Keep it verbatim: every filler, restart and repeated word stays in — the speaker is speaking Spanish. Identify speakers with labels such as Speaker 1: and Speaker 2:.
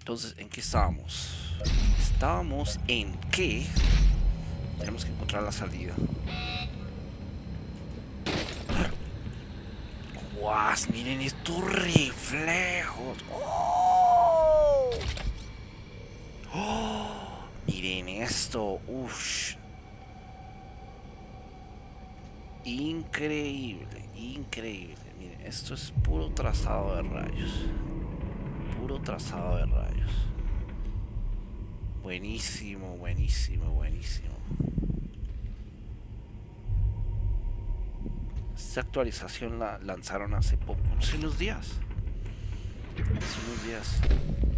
Speaker 1: Entonces, ¿en qué estábamos? Estábamos en que tenemos que encontrar la salida. ¡Guas! Miren estos reflejos. ¡Oh! ¡Oh! Miren esto. Uff. Increíble, increíble. Miren, esto es puro trazado de rayos. Puro trazado de rayos. Buenísimo, buenísimo, buenísimo. Esta actualización la lanzaron hace poco, hace unos días. Hace unos días.